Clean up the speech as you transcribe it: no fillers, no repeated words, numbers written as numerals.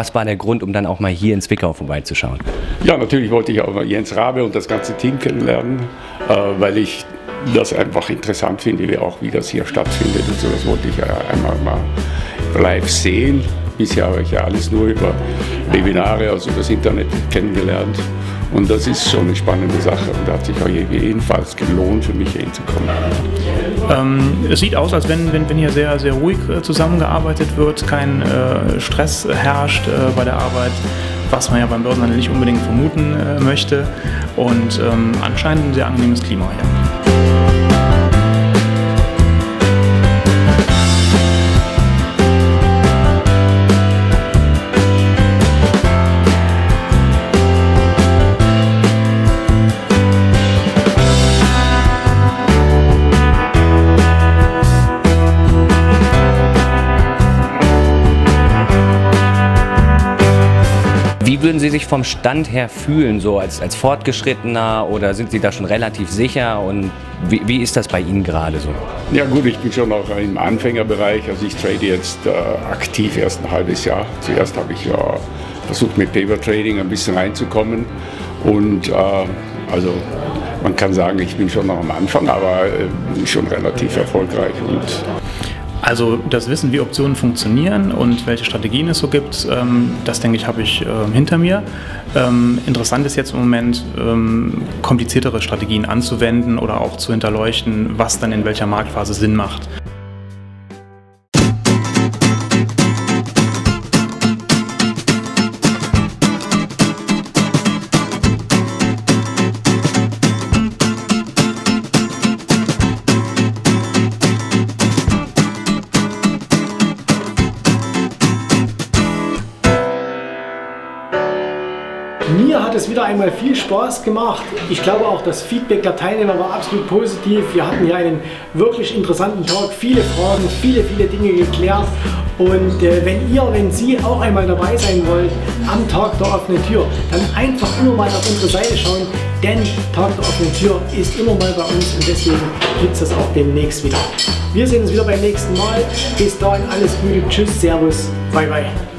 was war der Grund, um dann auch mal hier in Zwickau vorbeizuschauen? Ja, natürlich wollte ich auch mal Jens Rabe und das ganze Team kennenlernen, weil ich das einfach interessant finde, auch wie das hier stattfindet und so. Das wollte ich einmal mal live sehen. Bisher habe ich ja alles nur über Webinare, also das Internet kennengelernt. Und das ist schon eine spannende Sache und da hat sich auch jedenfalls gelohnt, für mich hier hinzukommen. Es sieht aus, als wenn hier sehr, sehr ruhig zusammengearbeitet wird, kein Stress herrscht bei der Arbeit, was man ja beim Börsenhandel nicht unbedingt vermuten möchte. Und anscheinend ein sehr angenehmes Klima hier. Wie würden Sie sich vom Stand her fühlen, so als Fortgeschrittener, oder sind Sie da schon relativ sicher und wie ist das bei Ihnen gerade so? Ja gut, ich bin schon noch im Anfängerbereich, also ich trade jetzt aktiv erst ein halbes Jahr. Zuerst habe ich ja versucht mit Paper Trading ein bisschen reinzukommen und also man kann sagen, ich bin schon noch am Anfang, aber schon relativ erfolgreich. Also das Wissen, wie Optionen funktionieren und welche Strategien es so gibt, das denke ich, habe ich hinter mir. Interessant ist jetzt im Moment, kompliziertere Strategien anzuwenden oder auch zu hinterleuchten, was dann in welcher Marktphase Sinn macht. Mir hat es wieder einmal viel Spaß gemacht. Ich glaube auch, das Feedback der Teilnehmer war absolut positiv. Wir hatten hier einen wirklich interessanten Tag, viele Fragen, viele Dinge geklärt. Und wenn Sie auch einmal dabei sein wollt am Tag der offenen Tür, dann einfach immer mal auf unsere Seite schauen, denn Tag der offenen Tür ist immer mal bei uns und deswegen gibt es das auch demnächst wieder. Wir sehen uns wieder beim nächsten Mal. Bis dahin alles Gute, tschüss, servus, bye bye.